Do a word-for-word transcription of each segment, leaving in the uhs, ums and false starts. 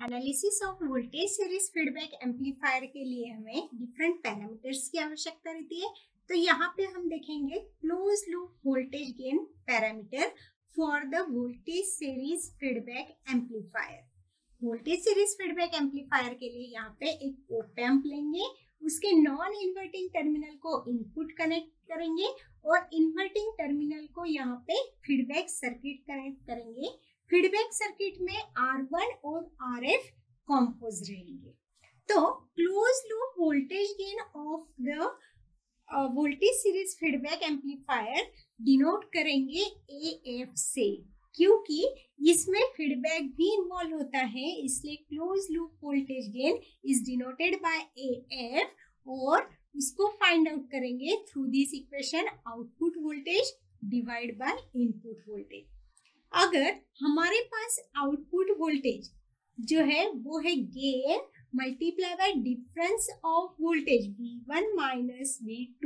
Analysis of voltage series feedback amplifier के लिए हमें डिफरेंट पैरामीटर्स की आवश्यकता रहती है। तो यहाँ पे हम देखेंगे close loop voltage gain parameter for the voltage series feedback amplifier. Voltage series feedback amplifier के लिए यहाँ पे एक ओप एम्प लेंगे, उसके नॉन इन्वर्टिंग टर्मिनल को इनपुट कनेक्ट करेंगे और इन्वर्टिंग टर्मिनल को यहाँ पे फीडबैक सर्किट कनेक्ट करेंगे। फीडबैक सर्किट में आर वन और आर एफ कॉम्पोज रहेंगे। तो close loop voltage gain of the voltage series feedback amplifier denote करेंगे ए एफ से, क्योंकि इसमें फीडबैक भी इन्वॉल्व होता है, इसलिए close loop voltage gain is denoted by A F और उसको फाइंड आउट करेंगे through this equation output voltage divide by input voltage. अगर हमारे पास आउटपुट वोल्टेज जो है वो है gain multiply by difference of voltage V one minus V two.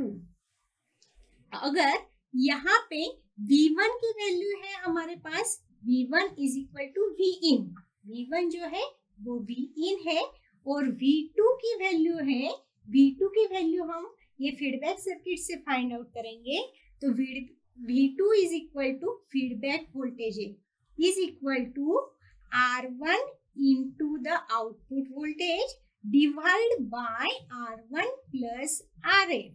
अगर यहाँ पे वी वन की वैल्यू है हमारे पास V one is equal to V in, V one जो है वो वी इन है और वी टू की वैल्यू है, वी टू की वैल्यू हम ये फीडबैक सर्किट से फाइंड आउट करेंगे। तो V two is equal to feedback voltage is equal to R one into the output voltage divided by R one plus R F।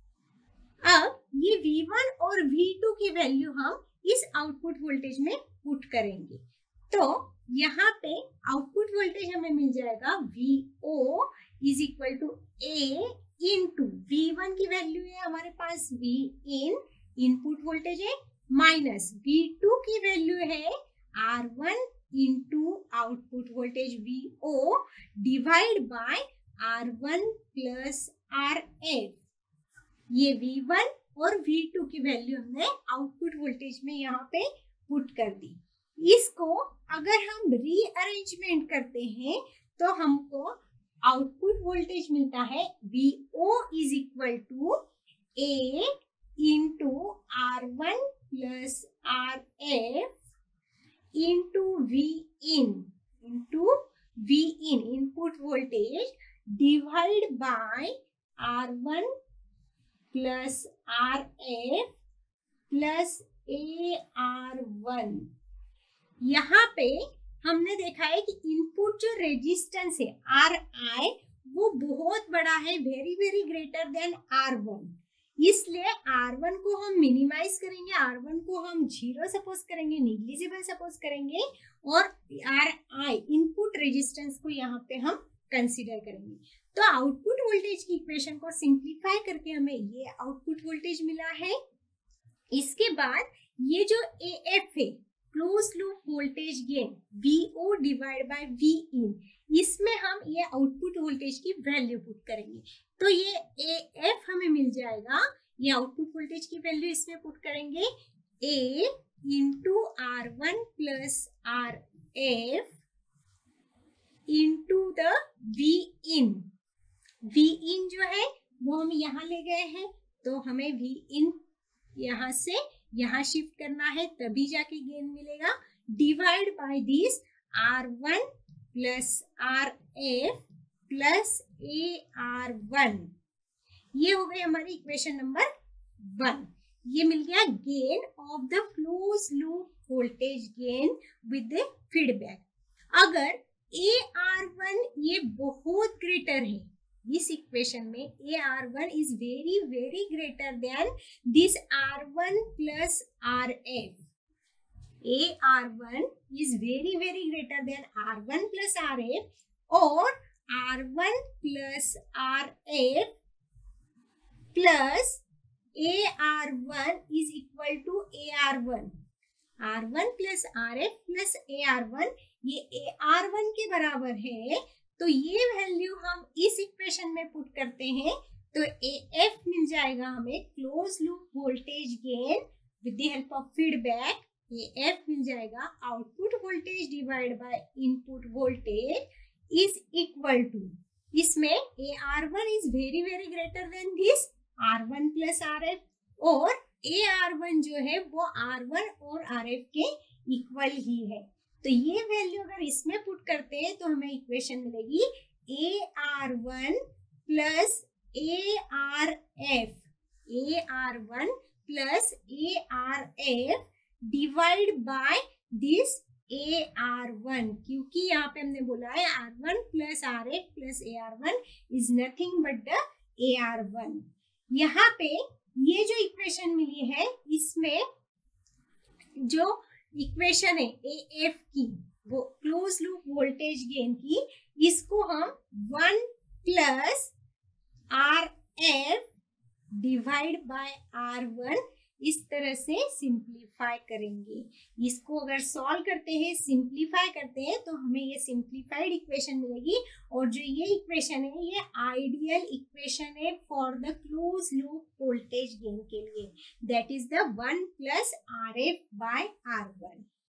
अब ये V one और V two की value हम इस output voltage में put करेंगे। तो यहाँ पे आउटपुट वोल्टेज हमें मिल जाएगा V O is equal to A into V one की वैल्यू है हमारे पास V in, इनपुट वोल्टेज है, माइनस V टू की वैल्यू है R one into output voltage V O divide by R one plus R F। ये V one और V two की वैल्यू हमने आउटपुट वोल्टेज में यहाँ पे पुट कर दी। इसको अगर हम रीअरेंजमेंट करते हैं तो हमको आउटपुट वोल्टेज मिलता है V O is equal to A into R one plus R F into V in into V in input voltage divided by R one plus R F plus A R one। यहाँ पे हमने देखा है कि input जो resistance है R I वो बहुत बड़ा है, very very greater than R one, इसलिए आर वन को हम मिनिमाइज करेंगे, आर वन को हम जीरो सपोज करेंगे, निग्लिजिबल सपोज करेंगे और आर आई इनपुट रेजिस्टेंस को यहाँ पे हम कंसीडर करेंगे। तो आउटपुट वोल्टेज की इक्वेशन को सिंप्लीफाई करके हमें ये आउटपुट वोल्टेज मिला है। इसके बाद ये जो ए एफ है close loop voltage gain V O divide by V in, इसमें हम ये आउटपुट वोल्टेज की वैल्यू पुट करेंगे। तो ये ए एफ हमें मिल जाएगा, ये आउटपुट वोल्टेज की वैल्यू इसमें पुट करेंगे A into R one plus R F into the V in. V in जो है वो हम यहाँ ले गए हैं, तो हमें वी इन यहाँ से यहाँ शिफ्ट करना है तभी जाके गेन मिलेगा, divide by this R one plus R F plus A R one. ये हो गई हमारी इक्वेशन नंबर वन। ये मिल गया gain of the close loop voltage gain with the feedback. अगर ए आर वन ये बहुत ग्रेटर है, इस इक्वेशन में A R one is very very greater than this R one plus R F. A R one is very very greater than R one plus R F और R one plus R F plus A R one is equal to A R one. R one plus R F plus A R one, ये A R one के बराबर है, तो ये value हम इस equation में पुट करते हैं तो ए एफ मिल जाएगा हमें close loop voltage gain with the help of feedback. A F मिल जाएगा output voltage divide by input voltage is equal to, इसमें A R one is very very greater than this R one plus R F और A R one जो है वो R one और R F के equal ही है। तो ये वैल्यू अगर इसमें पुट करते हैं तो हमें इक्वेशन मिलेगी A R one plus A R F, A R one plus A R F divide by this A R one, क्योंकि यहाँ पे हमने बोला है R one plus R F plus A R one is nothing but the A R one. यहाँ पे ये जो इक्वेशन मिली है इसमें जो इक्वेशन है ए एफ की, वो क्लोज लूप वोल्टेज गेन की, इसको हम one plus R F divide by R one इस तरह से सिंप्लीफाई करेंगे। इसको अगर सॉल्व करते हैं, सिंप्लीफाई करते हैं, तो हमें ये सिंप्लीफाइड इक्वेशन मिलेगी। और जो ये इक्वेशन है ये आइडियल इक्वेशन है for the close loop voltage gain के लिए, that is the one plus R F by R one.